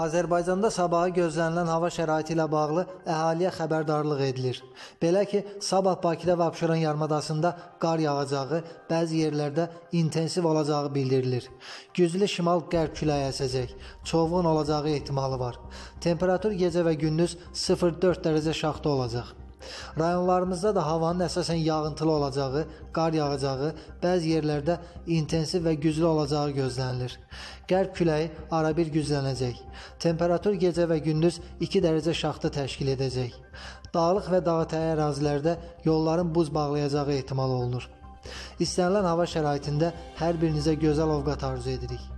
Azərbaycanda sabaha gözlənilən hava şəraiti ilə bağlı əhaliyə xəbərdarlıq edilir. Belə ki, sabah Bakıda və Abşeron yarımadasında qar yağacağı, bəzi yerlərdə intensiv olacağı bildirilir. Güclü şimal-qərb küləyi əsəcək, çovğun olacağı ehtimalı var. Temperatur gecə və gündüz 0-4 dərəcə şaxta olacaq. Rayonlarımızda da havanın əsasən yağıntılı olacağı, qar yağacağı, bəzi yerlərdə intensiv və güclü olacağı gözlənilir. Qərb küləyi arabir güclənəcək. Temperatur gecə və gündüz 2 dərəcə şaxta təşkil edəcək. Dağlıq və dağətəyi ərazilərdə yolların buz bağlayacağı ehtimal olunur. İstənilən hava şəraitində hər birinizə gözəl ovqat arzu edirik.